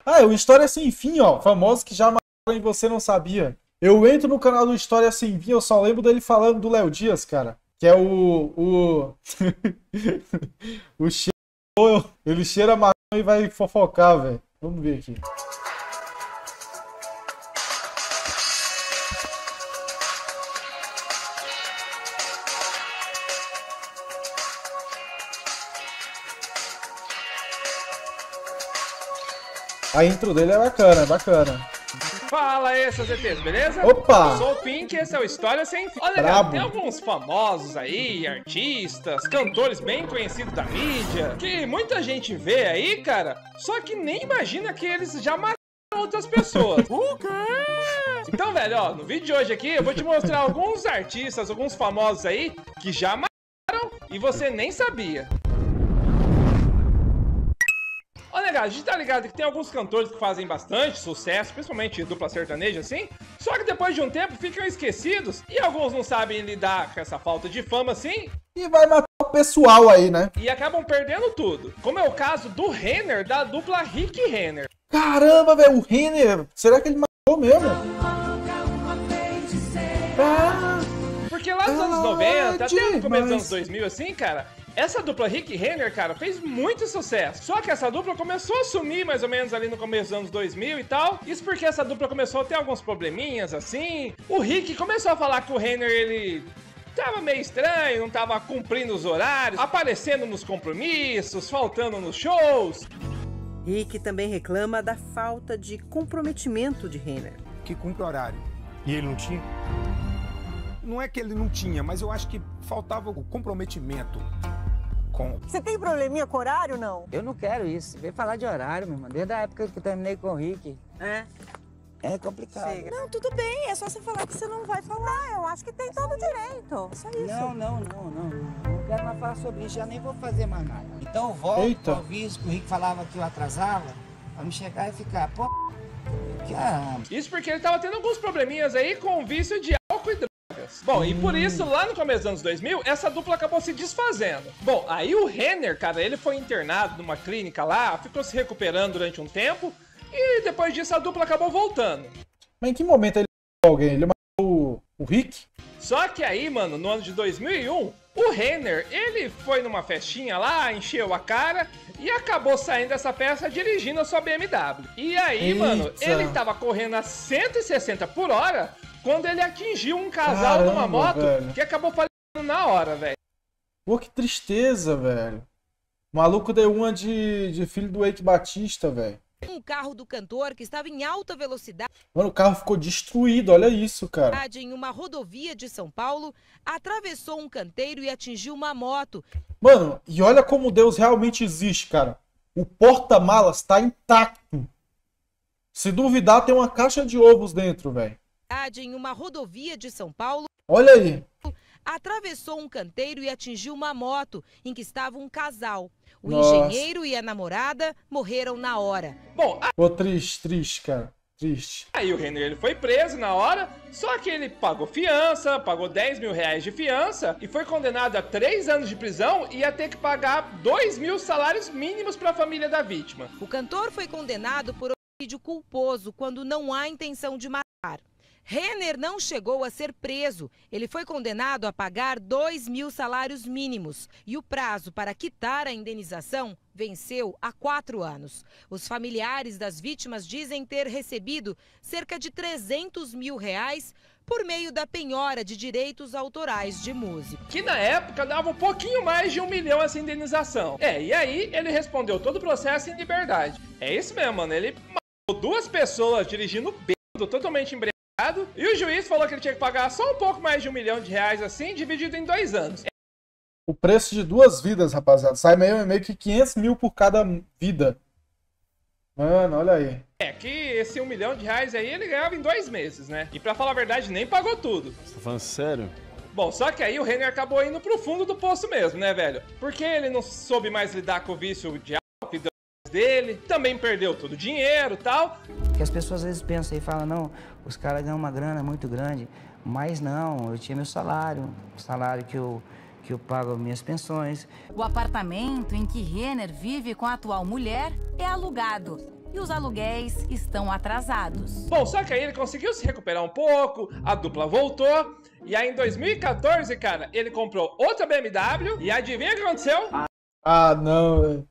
Ah, é o História Sem Fim, ó. Famosos que já mataram e você não sabia. Eu entro no canal do História Sem Fim, eu só lembro dele falando do Léo Dias, cara. Que é o cheiro. Ele cheira maconha e vai fofocar, velho. Vamos ver aqui. A intro dele é bacana, é bacana. Fala aí, seus ETs, beleza? Opa! Eu sou o Pink e esse é o História Sem Fim. Olha, galera, tem alguns famosos aí, artistas, cantores bem conhecidos da mídia, que muita gente vê aí, cara, só que nem imagina que eles já mataram outras pessoas. O quê? Então, velho, ó, no vídeo de hoje aqui eu vou te mostrar alguns artistas, alguns famosos aí, que já mataram e você nem sabia. Olha, galera, a gente tá ligado que tem alguns cantores que fazem bastante sucesso, principalmente dupla sertaneja, assim, só que depois de um tempo ficam esquecidos e alguns não sabem lidar com essa falta de fama, assim. E vai matar o pessoal aí, né? E acabam perdendo tudo, como é o caso do Renner, da dupla Rick Renner. Caramba, velho, o Renner, será que ele matou mesmo? Porque lá nos anos 90, até no começo dos anos 2000, assim, cara, essa dupla Rick Renner, cara, fez muito sucesso. Só que essa dupla começou a sumir mais ou menos ali no começo dos anos 2000 e tal. Isso porque essa dupla começou a ter alguns probleminhas, assim. O Rick começou a falar que o Renner, ele tava meio estranho, não tava cumprindo os horários, aparecendo nos compromissos, faltando nos shows. Rick também reclama da falta de comprometimento de Renner. Que cumpre horário. E ele não tinha? Não é que ele não tinha, mas eu acho que faltava o comprometimento com... Você tem probleminha com horário, não? Eu não quero isso. Vem falar de horário, meu irmão. Desde a época que eu terminei com o Rick. É complicado. Chega. Não, tudo bem. É só você falar que você não vai falar. Eu acho que tem todo o direito. Só isso. Não. Não quero mais falar sobre isso. Já nem vou fazer mais nada. Então eu volto pro aviso que o Rick falava que eu atrasava, pra me chegar e ficar, pô, caramba. Isso porque ele tava tendo alguns probleminhas aí com o vício de álcool e drogas. Bom, e por isso, lá no começo dos anos 2000, essa dupla acabou se desfazendo. Bom, aí o Renner, cara, ele foi internado numa clínica lá, ficou se recuperando durante um tempo, e depois disso a dupla acabou voltando. Mas em que momento ele matou alguém? Ele matou o Rick? Só que aí, mano, no ano de 2001, o Renner, ele foi numa festinha lá, encheu a cara e acabou saindo dessa festa dirigindo a sua BMW. E aí, mano, ele tava correndo a 160 por hora quando ele atingiu um casal numa moto, velho, que acabou falecendo na hora, velho. Pô, que tristeza, velho. O maluco deu uma de filho do Eike Batista, velho. Um carro do cantor que estava em alta velocidade. Mano, o carro ficou destruído, olha isso, cara. Em uma rodovia de São Paulo, atravessou um canteiro e atingiu uma moto. Mano, e olha como Deus realmente existe, cara. O porta-malas tá intacto. Se duvidar, tem uma caixa de ovos dentro, velho. Em uma rodovia de São Paulo. Olha aí. Atravessou um canteiro e atingiu uma moto em que estava um casal. O engenheiro e a namorada morreram na hora. Bom, pô, triste, cara. Triste. Aí o Renner, ele foi preso na hora, só que ele pagou fiança, pagou 10 mil reais de fiança e foi condenado a 3 anos de prisão e ia ter que pagar 2 mil salários mínimos para a família da vítima. O cantor foi condenado por homicídio culposo quando não há intenção de matar. Renner não chegou a ser preso. Ele foi condenado a pagar 2 mil salários mínimos e o prazo para quitar a indenização venceu há 4 anos. Os familiares das vítimas dizem ter recebido cerca de 300 mil reais por meio da penhora de direitos autorais de música. Que na época dava um pouquinho mais de 1 milhão essa indenização. E aí ele respondeu todo o processo em liberdade. É isso mesmo, mano. Ele matou 2 pessoas dirigindo bêbado, totalmente embriagado. E o juiz falou que ele tinha que pagar só um pouco mais de 1 milhão de reais assim, dividido em 2 anos. O preço de 2 vidas, rapaziada. Sai meio que 500 mil por cada vida. Mano, olha aí. Que esse 1 milhão de reais aí ele ganhava em 2 meses, né? E pra falar a verdade, nem pagou tudo. Você tá falando sério? Bom, só que aí o Renner acabou indo pro fundo do poço mesmo, né, velho? Porque ele não soube mais lidar com o vício de álcool e drogas dele, também perdeu todo o dinheiro e tal. Que as pessoas às vezes pensam e falam, não, os caras ganham uma grana muito grande, mas não, eu tinha meu salário, o salário que eu pago minhas pensões. O apartamento em que Renner vive com a atual mulher é alugado. e os aluguéis estão atrasados. Bom, só que aí ele conseguiu se recuperar um pouco, a dupla voltou, e aí em 2014, cara, ele comprou outra BMW, e adivinha o que aconteceu? Ah, não, velho.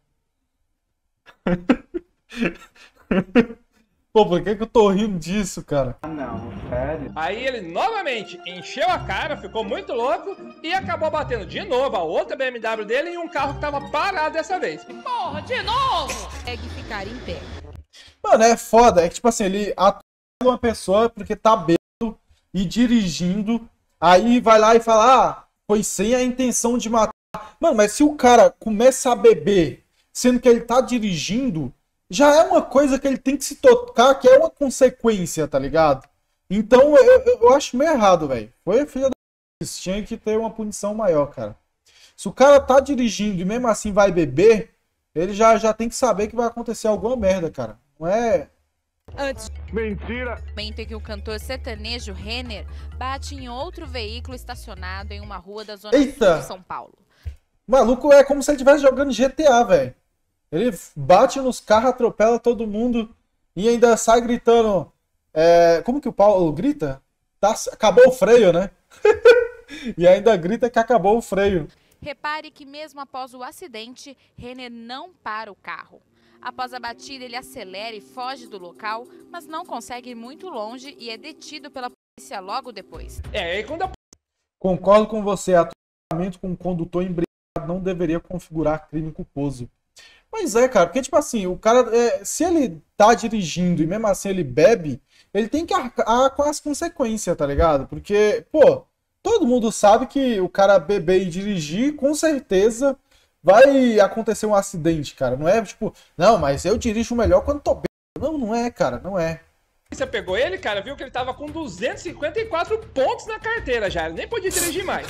Pô, por que eu tô rindo disso, cara? Ah, não, sério? Aí ele novamente encheu a cara, ficou muito louco e acabou batendo de novo a outra BMW dele em um carro que tava parado dessa vez. Porra, de novo! Consegue ficar em pé. Mano, é foda. É que, tipo assim, ele atropela uma pessoa porque tá bêbado e dirigindo. Aí vai lá e fala, ah, foi sem a intenção de matar. Mano, mas se o cara começa a beber, sendo que ele tá dirigindo, já é uma coisa que ele tem que se tocar, que é uma consequência, tá ligado? Então, eu acho meio errado, velho. Foi a filha da... Tinha que ter uma punição maior, cara. Se o cara tá dirigindo e mesmo assim vai beber, ele já tem que saber que vai acontecer alguma merda, cara. Não é... Antes. Mentira! Momento em que o cantor sertanejo Renner bate em outro veículo estacionado em uma rua da zona sul de São Paulo. O maluco é como se ele estivesse jogando GTA, velho. Ele bate nos carros, atropela todo mundo e ainda sai gritando. Como que o Paulo grita? Acabou o freio, né? E ainda grita que acabou o freio. Repare que mesmo após o acidente, Renner não para o carro. Após a batida, ele acelera e foge do local, mas não consegue ir muito longe e é detido pela polícia logo depois. Aí quando a... Concordo com você, atropelamento com condutor embriagado não deveria configurar crime culposo. Mas cara, porque tipo assim, o cara, se ele tá dirigindo e mesmo assim ele bebe, ele tem que arcar com as consequências, tá ligado? Porque, pô, todo mundo sabe que o cara beber e dirigir, com certeza vai acontecer um acidente, cara. Não é tipo, não, mas eu dirijo melhor quando tô bêbado. Não, não é, cara, não é. Você pegou ele, cara, viu que ele tava com 254 pontos na carteira já, ele nem podia dirigir mais.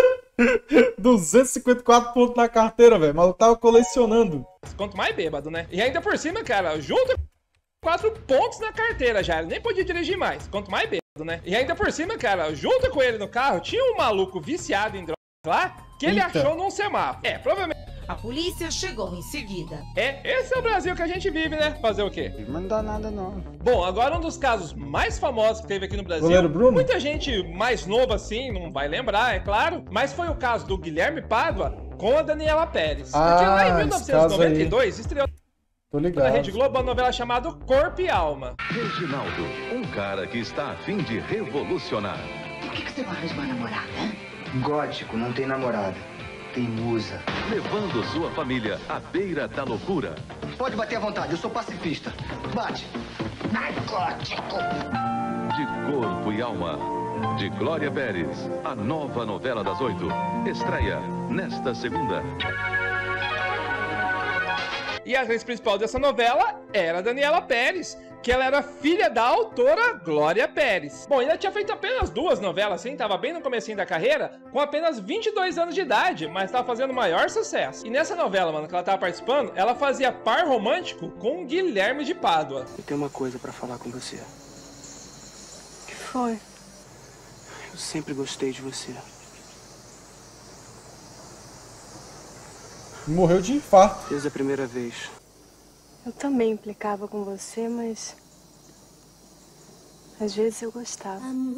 254 pontos na carteira, velho. Mas eu tava colecionando. Quanto mais bêbado, né? E ainda por cima, cara, junto 4 pontos na carteira já. Ele nem podia dirigir mais. Quanto mais bêbado, né? E ainda por cima, cara, junto com ele no carro, tinha um maluco viciado em drogas lá que ele achou num semáforo. Provavelmente. A polícia chegou em seguida. Esse é o Brasil que a gente vive, né? Fazer o quê? Não dá nada, não. Bom, agora um dos casos mais famosos que teve aqui no Brasil. Goleiro Bruno? Muita gente mais nova assim, não vai lembrar, é claro. Mas foi o caso do Guilherme Pádua com a Daniela Pérez. Porque lá em 1992 estreou na Rede Globo uma novela chamada Corpo e Alma. Reginaldo, um cara que está a fim de revolucionar. Por que você não arranja uma namorada, hein? Gótico, não tem namorada. Tem musa. Levando sua família à beira da loucura. Pode bater à vontade, eu sou pacifista. Bate. Ai, gótico. De Corpo e Alma, de Glória Pérez, a nova novela das 8. Estreia nesta segunda. E a atriz principal dessa novela era a Daniela Pérez, que ela era filha da autora Glória Pérez. Bom, ela tinha feito apenas 2 novelas, assim, tava bem no comecinho da carreira, com apenas 22 anos de idade, mas tava fazendo maior sucesso. E nessa novela, mano, que ela tava participando, ela fazia par romântico com Guilherme de Pádua. Eu tenho uma coisa pra falar com você. O que foi? Eu sempre gostei de você. Morreu de infarto. Desde a primeira vez. Eu também implicava com você, mas... às vezes eu gostava.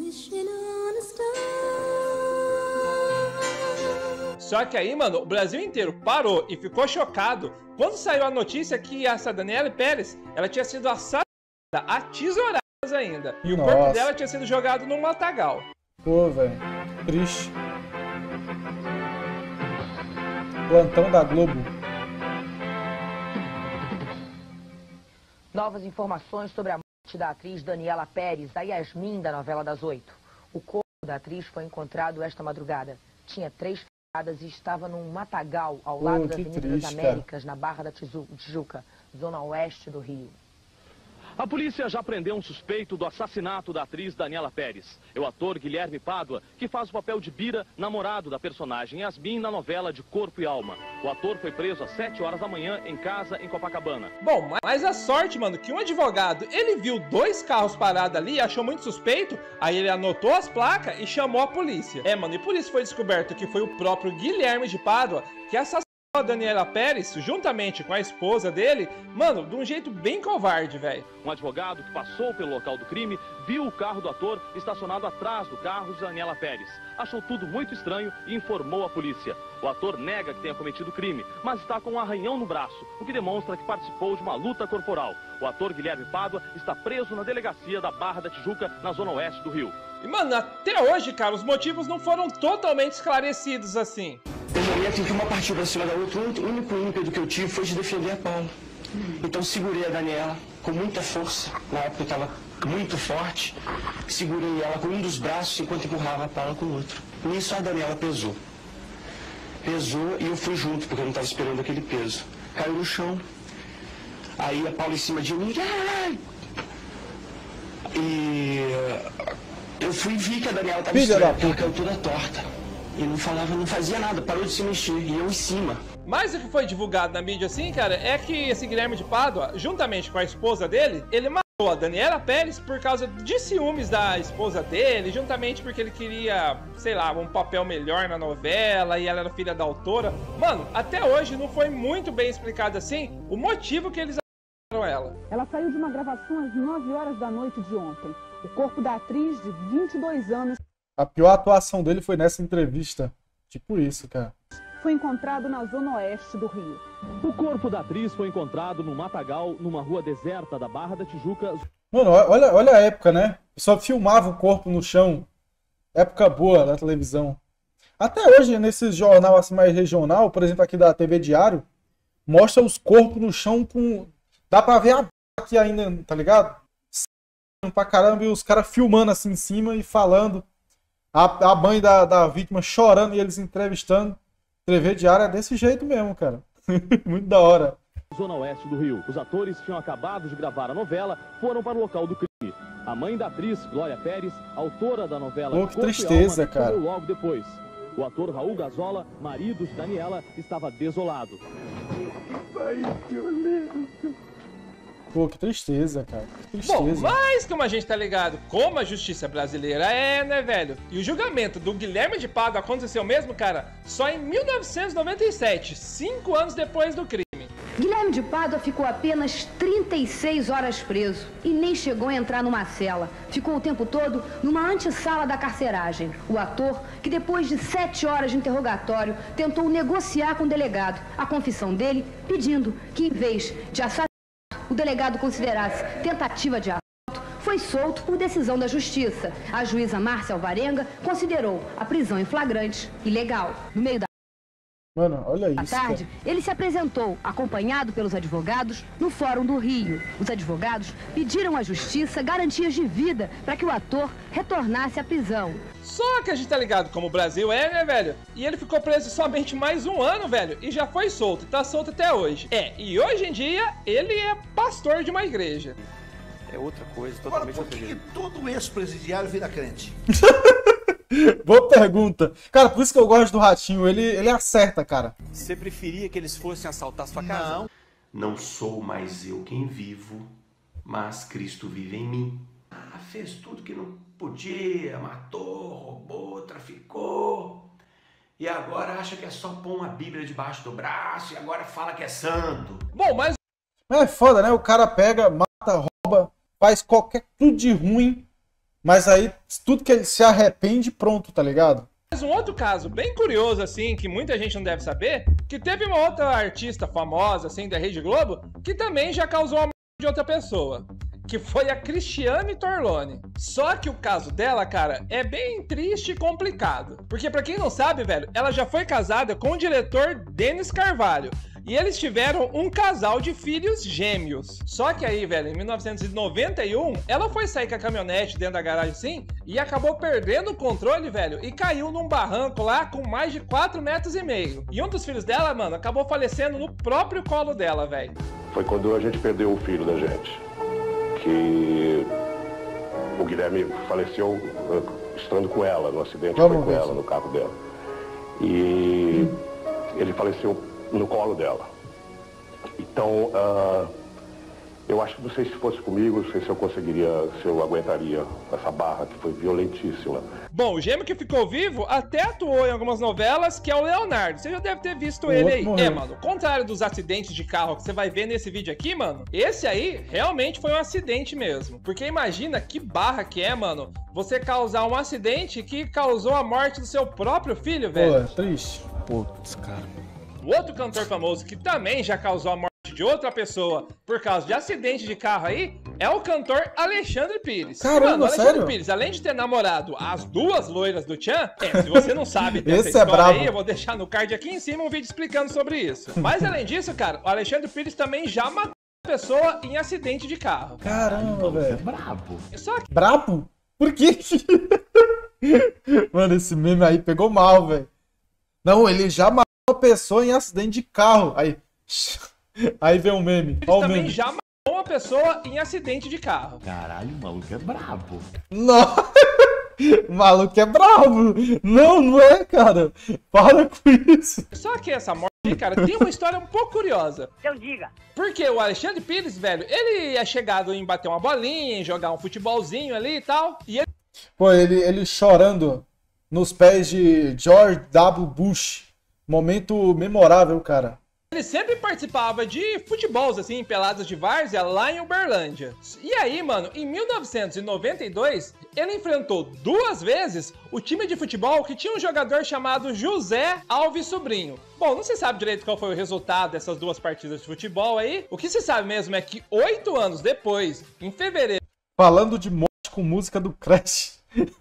Só que aí, mano, o Brasil inteiro parou e ficou chocado quando saiu a notícia que essa Daniela Pérez, ela tinha sido assassinada a tesouradas ainda. E o corpo dela tinha sido jogado num matagal. Pô, velho. Triste. Plantão da Globo. Novas informações sobre a morte da atriz Daniela Pérez, a Yasmin da novela das 8. O corpo da atriz foi encontrado esta madrugada. Tinha 3 facadas e estava num matagal ao lado da Avenida das Américas, na Barra da Tijuca, zona oeste do Rio. A polícia já prendeu um suspeito do assassinato da atriz Daniela Pérez. É o ator Guilherme Pádua, que faz o papel de Bira, namorado da personagem Yasmin na novela de Corpo e Alma. O ator foi preso às 7 horas da manhã em casa em Copacabana. Bom, mas a sorte, mano, que um advogado, ele viu 2 carros parados ali, achou muito suspeito, aí ele anotou as placas e chamou a polícia. Mano, e por isso foi descoberto que foi o próprio Guilherme de Pádua que assassinou a Daniela Pérez, juntamente com a esposa dele, mano, de um jeito bem covarde, velho. Um advogado que passou pelo local do crime viu o carro do ator estacionado atrás do carro de Daniela Pérez. Achou tudo muito estranho e informou a polícia. O ator nega que tenha cometido o crime, mas está com um arranhão no braço, o que demonstra que participou de uma luta corporal. O ator Guilherme Pádua está preso na delegacia da Barra da Tijuca, na zona oeste do Rio. E, mano, até hoje, cara, os motivos não foram totalmente esclarecidos assim. No momento em que uma partiu pra cima da outra, o único ímpeto que eu tive foi de defender a Paula. Então segurei a Daniela com muita força, na época eu estava muito forte, segurei ela com um dos braços enquanto empurrava a Paula com o outro. Nisso a Daniela pesou. Pesou e eu fui junto, porque eu não estava esperando aquele peso. Caiu no chão, aí a Paula em cima de mim, ai! E eu fui e vi que a Daniela estava estranha, ela caiu toda torta. E não falava, não fazia nada, parou de se mexer, e eu em cima. Mas o que foi divulgado na mídia assim, cara, é que esse Guilherme de Pádua, juntamente com a esposa dele, ele matou a Daniela Pérez por causa de ciúmes da esposa dele, juntamente porque ele queria, sei lá, um papel melhor na novela e ela era filha da autora. Mano, até hoje não foi muito bem explicado assim o motivo que eles assassinaram ela. Ela saiu de uma gravação às 9 horas da noite de ontem. O corpo da atriz de 22 anos... A pior atuação dele foi nessa entrevista. Tipo isso, cara. Foi encontrado na zona oeste do Rio. O corpo da atriz foi encontrado no matagal, numa rua deserta da Barra da Tijuca. Mano, olha a época, né? Só filmava o corpo no chão. Época boa da televisão. Até hoje, nesse jornal assim mais regional, por exemplo, aqui da TV Diário, mostra os corpos no chão com... Dá pra ver a aqui ainda, tá ligado? Pra caramba, e os caras filmando assim em cima e falando. A mãe da vítima chorando e eles entrevistando. TV Diário é desse jeito mesmo, cara. Muito da hora. Zona oeste do Rio. Os atores tinham acabado de gravar a novela, foram para o local do crime. A mãe da atriz, Glória Pérez, autora da novela... Pô, que tristeza, cara. Logo depois. O ator Raul Gazola, marido de Daniela, estava desolado. Pô, que tristeza, cara. Que tristeza. Bom, mas como a gente tá ligado como a justiça brasileira é, né, velho? E o julgamento do Guilherme de Pádua aconteceu mesmo, cara, só em 1997, 5 anos depois do crime. Guilherme de Pádua ficou apenas 36 horas preso e nem chegou a entrar numa cela. Ficou o tempo todo numa antessala da carceragem. O ator, que depois de 7 horas de interrogatório, tentou negociar com o delegado a confissão dele, pedindo que, em vez de assassinato, o delegado considerasse tentativa de assalto, foi solto por decisão da justiça. A juíza Márcia Alvarenga considerou a prisão em flagrante ilegal. No meio da Mano, olha isso. À tarde, ele se apresentou, acompanhado pelos advogados, no Fórum do Rio. Os advogados pediram à justiça garantias de vida para que o ator retornasse à prisão. Só que a gente tá ligado como o Brasil é, né, velho? E ele ficou preso somente mais 1 ano, velho, e já foi solto, e tá solto até hoje. E hoje em dia, ele é pastor de uma igreja. É outra coisa, totalmente outra coisa. Por que todo ex-presidiário vira crente? Boa pergunta. Cara, por isso que eu gosto do Ratinho. Ele acerta, cara. Você preferia que eles fossem assaltar sua casa? Não sou mais eu quem vivo, mas Cristo vive em mim. Fez tudo que não podia, matou, roubou, traficou. E agora acha que é só pôr uma Bíblia debaixo do braço e agora fala que é santo. Bom, mas... É foda, né? O cara pega, mata, rouba, faz qualquer tudo de ruim. Mas aí, tudo que ele se arrepende, pronto, tá ligado? Mas um outro caso bem curioso, assim, que muita gente não deve saber, que teve uma outra artista famosa, assim, da Rede Globo, que também já causou a morte de outra pessoa, que foi a Cristiane Torlone. Só que o caso dela, cara, é bem triste e complicado. Porque pra quem não sabe, velho, ela já foi casada com o diretor Denis Carvalho. E eles tiveram um casal de filhos gêmeos. Só que aí, velho, em 1991, ela foi sair com a caminhonete dentro da garagem assim e acabou perdendo o controle, velho, e caiu num barranco lá com mais de 4,5 metros. E um dos filhos dela, mano, acabou falecendo no próprio colo dela, velho. Foi quando a gente perdeu o filho da gente, que o Guilherme faleceu estando com ela, no acidente, foi com ela, no carro dela. E ele faleceu no colo dela. Então, Eu acho que não sei se fosse comigo, não sei se eu conseguiria, se eu aguentaria essa barra que foi violentíssima. Bom, o gêmeo que ficou vivo até atuou em algumas novelas, que é o Leonardo. Você já deve ter visto ele aí. Morreu. Mano, ao contrário dos acidentes de carro que você vai ver nesse vídeo aqui, mano, esse aí realmente foi um acidente mesmo. Porque imagina que barra que é, mano, você causar um acidente que causou a morte do seu próprio filho, velho. Pô, é triste. Putz, cara. O outro cantor famoso que também já causou a morte de outra pessoa por causa de acidente de carro aí é o cantor Alexandre Pires. Caramba, mano, Alexandre sério? Pires, além de ter namorado as duas loiras do Tchan, se você não sabe dessa Esse é história brabo. aí, eu vou deixar no card aqui em cima um vídeo explicando sobre isso. Mas além disso, cara, o Alexandre Pires também já matou uma pessoa em acidente de carro. Caramba, velho. Brabo. Só que... Brabo? Por quê? Mano, esse meme aí pegou mal, velho. Não, ele já matou uma pessoa em acidente de carro. Aí vem um meme. Ele Ó o também meme. já matou uma pessoa em acidente de carro. Caralho, o maluco é brabo. Não. O maluco é bravo. Não, não é, cara. Para com isso. Só que essa morte, cara, tem uma história um pouco curiosa. Então diga. Porque o Alexandre Pires, velho, ele é chegado em bater uma bolinha, em jogar um futebolzinho ali e tal. E ele... Pô, ele chorando nos pés de George W. Bush. Momento memorável, cara. Ele sempre participava de futebols, assim, peladas de várzea lá em Uberlândia. E aí, mano, em 1992, ele enfrentou 2 vezes o time de futebol que tinha um jogador chamado José Alves Sobrinho. Bom, não se sabe direito qual foi o resultado dessas 2 partidas de futebol aí. O que se sabe mesmo é que 8 anos depois, em fevereiro... Falando de morte com música do Crash.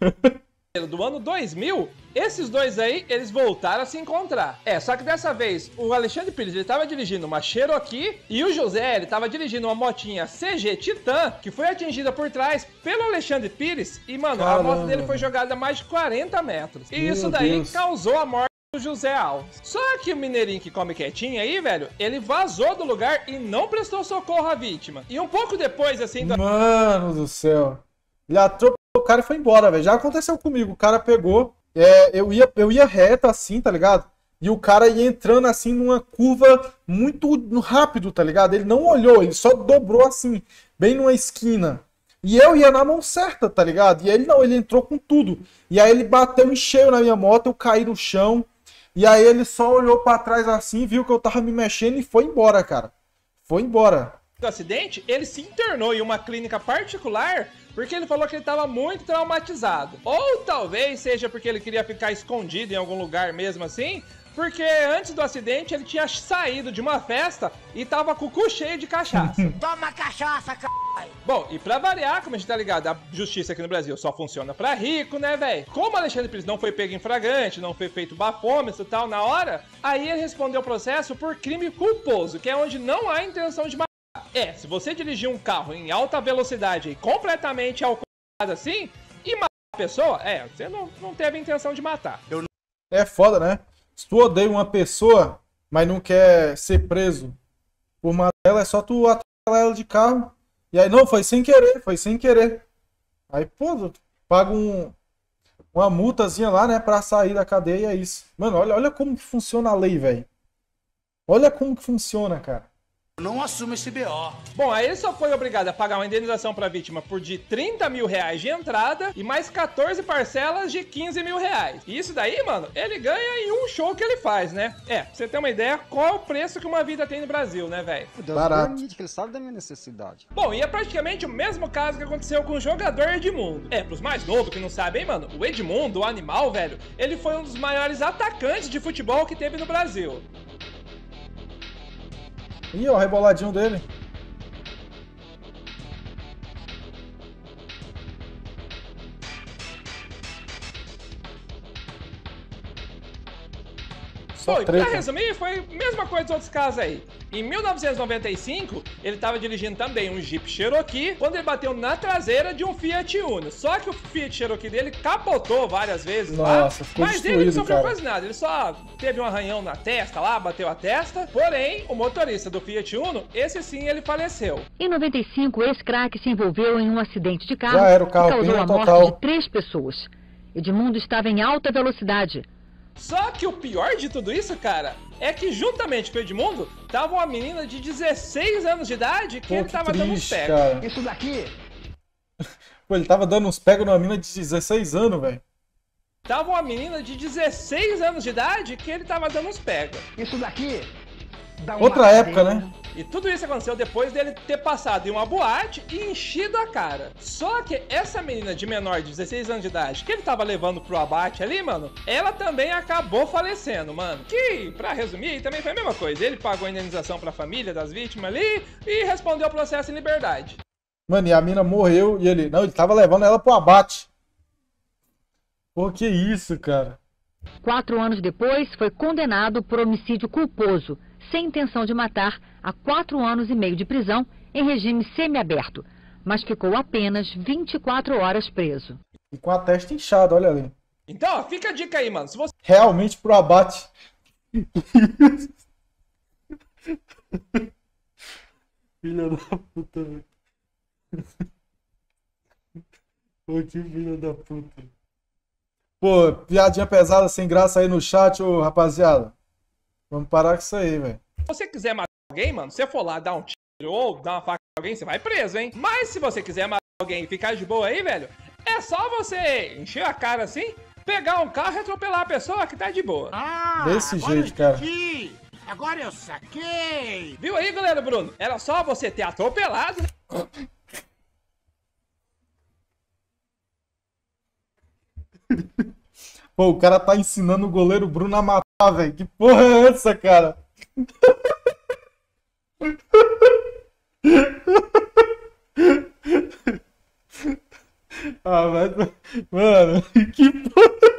do ano 2000, esses dois aí, eles voltaram a se encontrar. Só que dessa vez, o Alexandre Pires, ele tava dirigindo uma Cherokee e o José, ele tava dirigindo uma motinha CG Titan, que foi atingida por trás pelo Alexandre Pires e, mano, Caramba. a moto dele foi jogada a mais de 40 metros. E Meu isso daí Deus. causou a morte do José Alves. Só que o mineirinho que come quietinho aí, velho, ele vazou do lugar e não prestou socorro à vítima. E um pouco depois, assim... Mano do céu. Ele atropelou o cara e foi embora, velho. Já aconteceu comigo. O cara pegou... eu ia reto assim, tá ligado? E o cara ia entrando assim numa curva muito rápido, tá ligado? Ele não olhou, ele só dobrou assim, bem numa esquina. E eu ia na mão certa, tá ligado? E ele não, ele entrou com tudo. E aí ele bateu em cheio na minha moto, eu caí no chão. E aí ele só olhou pra trás assim, viu que eu tava me mexendo e foi embora, cara. Foi embora. Do acidente, ele se internou em uma clínica particular porque ele falou que ele estava muito traumatizado. Ou talvez seja porque ele queria ficar escondido em algum lugar mesmo assim, porque antes do acidente ele tinha saído de uma festa e tava com o cu cheio de cachaça. Toma cachaça, c****. Bom, e pra variar, como a gente tá ligado, a justiça aqui no Brasil só funciona pra rico, né, velho? Como Alexandre Pires não foi pego em flagrante, não foi feito bafômetro e tal na hora, aí ele respondeu o processo por crime culposo, que é onde não há intenção de matar. Se você dirigir um carro em alta velocidade e completamente alcoolizado assim, e matar a pessoa, você não teve intenção de matar. É foda, né? Se tu odeia uma pessoa, mas não quer ser preso por matar ela, é só tu atropelar ela de carro. E aí, não, foi sem querer. Aí, pô, tu paga uma multazinha lá, né, pra sair da cadeia e é isso. Mano, olha como que funciona a lei, velho. Olha como que funciona, cara. Não assume esse BO. Bom, aí ele só foi obrigado a pagar uma indenização pra vítima por de 30 mil reais de entrada e mais 14 parcelas de 15 mil reais. E isso daí, mano, ele ganha em um show que ele faz, né? Pra você ter uma ideia, qual é o preço que uma vida tem no Brasil, né, velho? Barato. Ele sabe da minha necessidade. Bom, e é praticamente o mesmo caso que aconteceu com o jogador Edmundo. Pros mais novos que não sabem, mano, o Edmundo, o animal, velho, ele foi um dos maiores atacantes de futebol que teve no Brasil. Ih, ó, o reboladinho dele. Bom, e pra resumir, foi a mesma coisa dos outros casos aí. Em 1995, ele tava dirigindo também um Jeep Cherokee, quando ele bateu na traseira de um Fiat Uno. Só que o Fiat Cherokee dele capotou várias vezes. Nossa, lá, ficou mas ele não sofreu cara. quase nada. Ele só teve um arranhão na testa lá, bateu a testa. Porém, o motorista do Fiat Uno, esse sim, ele faleceu. Em 95, esse craque se envolveu em um acidente de carro Já era o carro que causou a morte total. de 3 pessoas. Edmundo estava em alta velocidade. Só que o pior de tudo isso, cara, é que juntamente com o Edmundo, tava uma menina de 16 anos de idade que ele tava dando uns pegos. Cara. Isso daqui... Pô, ele tava dando uns pegos numa menina de 16 anos, velho. Tava uma menina de 16 anos de idade que ele tava dando uns pega. Isso daqui... Outra época, né? E tudo isso aconteceu depois dele ter passado em uma boate e enchido a cara. Só que essa menina de menor de 16 anos de idade que ele tava levando pro abate ali, mano, ela também acabou falecendo, mano. Que, pra resumir, também foi a mesma coisa. Ele pagou a indenização pra família das vítimas ali e respondeu ao processo em liberdade. Mano, e a mina morreu e ele... Não, ele tava levando ela pro abate. Pô, que isso, cara. 4 anos depois, foi condenado por homicídio culposo, sem intenção de matar, a 4 anos e meio de prisão em regime semiaberto, mas ficou apenas 24 horas preso. E com a testa inchada, olha ali. Então, ó, fica a dica aí, mano. Se você... Realmente pro abate. Filha da puta, velho. Pô, que filha da puta. Pô, piadinha pesada, sem graça aí no chat, ô rapaziada. Vamos parar com isso aí, velho. Se você quiser matar alguém, mano, se você for lá dar um tiro ou dar uma faca em alguém, você vai preso, hein? Mas se você quiser matar alguém e ficar de boa aí, velho, é só você encher a cara assim, pegar um carro e atropelar a pessoa que tá de boa. Ah, desse jeito, cara. Agora eu saquei! Viu aí, galera, Bruno? Era só você ter atropelado, né? Pô, o cara tá ensinando o goleiro Bruno a matar, velho. Que porra é essa, cara? Ah, mas... Mano, que porra...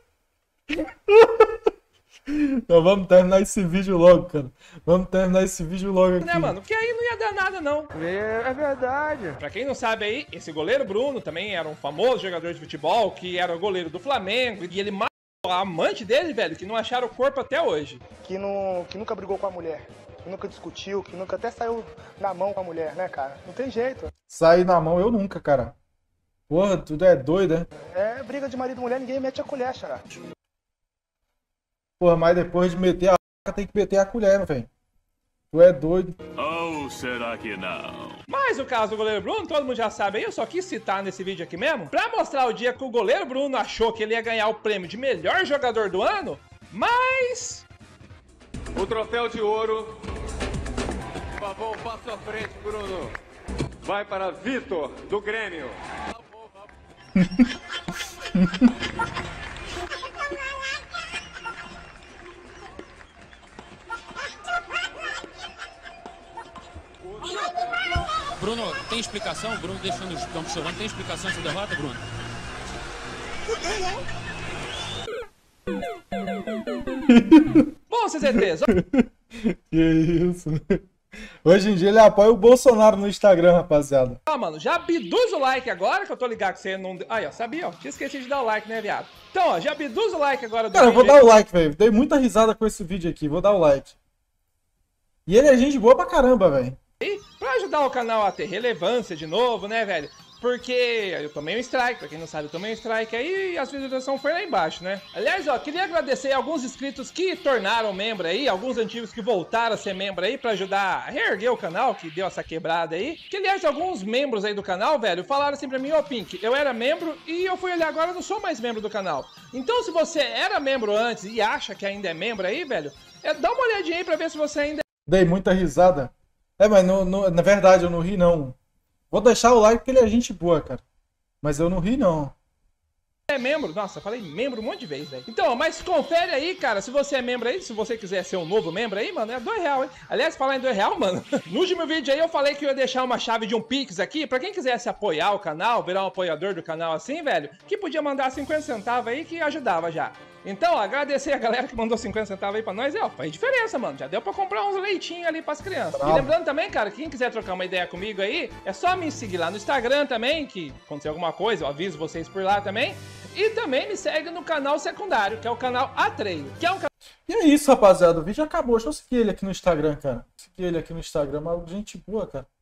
Então vamos terminar esse vídeo logo, cara. Vamos terminar esse vídeo logo aqui. Né, mano? Porque aí não ia dar nada, não. É verdade. Pra quem não sabe aí, esse goleiro Bruno também era um famoso jogador de futebol, que era o goleiro do Flamengo, e ele matou a amante dele, velho, que não acharam o corpo até hoje. Que nunca brigou com a mulher, que nunca discutiu, que nunca até saiu na mão com a mulher, né, cara? Não tem jeito. Sair na mão eu nunca, cara. Porra, tudo é doido, né? É, briga de marido e mulher, ninguém mete a colher, xará. Porra, mas depois de meter a faca, tem que meter a colher, velho. Tu é doido. Ou será que não? Mas o caso do goleiro Bruno, todo mundo já sabe aí, eu só quis citar nesse vídeo aqui mesmo, pra mostrar o dia que o goleiro Bruno achou que ele ia ganhar o prêmio de melhor jogador do ano, mas... O troféu de ouro, por favor, passo à frente, Bruno. Vai para Vitor, do Grêmio. Bruno, tem explicação? O Bruno deixando os campos chorando. Tem explicação essa derrota, Bruno? Bom, CZT, que isso? Hoje em dia ele apoia o Bolsonaro no Instagram, rapaziada. Ah, mano, já abduz o like agora, que eu tô ligado que você não... Aí, ó, sabia, ó. Tinha esquecido de dar o like, né, viado? Então, ó, já abduz o like agora do Cara, eu vou vídeo. dar o like, velho. Dei muita risada com esse vídeo aqui. Vou dar o like. E ele é gente boa pra caramba, velho. Pra ajudar o canal a ter relevância de novo, né, velho? Porque eu tomei um strike, pra quem não sabe, eu tomei um strike aí e a visualização foi lá embaixo, né? Aliás, ó, queria agradecer alguns inscritos que tornaram membro aí, alguns antigos que voltaram a ser membro aí pra ajudar a reerguer o canal, que deu essa quebrada aí. Que, aliás, alguns membros aí do canal, velho, falaram assim pra mim, ô Pink, eu era membro e eu fui olhar agora, eu não sou mais membro do canal. Então, se você era membro antes e acha que ainda é membro aí, velho, dá uma olhadinha aí pra ver se você ainda... Dei muita risada. É, mas na verdade eu não ri, não. Vou deixar o like porque ele é gente boa, cara. Mas eu não ri, não. É membro? Nossa, eu falei membro um monte de vezes, velho. Então, mas confere aí, cara, se você é membro aí, se você quiser ser um novo membro aí, mano, é R$2, hein? Aliás, falar em R$2, mano, no último vídeo aí eu falei que eu ia deixar uma chave de um Pix aqui, pra quem quisesse apoiar o canal, virar um apoiador do canal assim, velho, que podia mandar 50 centavos aí que ajudava já. Então, ó, agradecer a galera que mandou 50 centavos aí pra nós, ó, faz diferença, mano, já deu pra comprar uns leitinhos ali pras crianças. E lembrando também, cara, quem quiser trocar uma ideia comigo aí, é só me seguir lá no Instagram também, que acontecer alguma coisa, eu aviso vocês por lá também. E também me segue no canal secundário, que é o canal Atreio, que é um canal... E é isso, rapaziada, o vídeo acabou. Deixa eu seguir ele aqui no Instagram, cara. Seguir ele aqui no Instagram, mas gente boa, cara.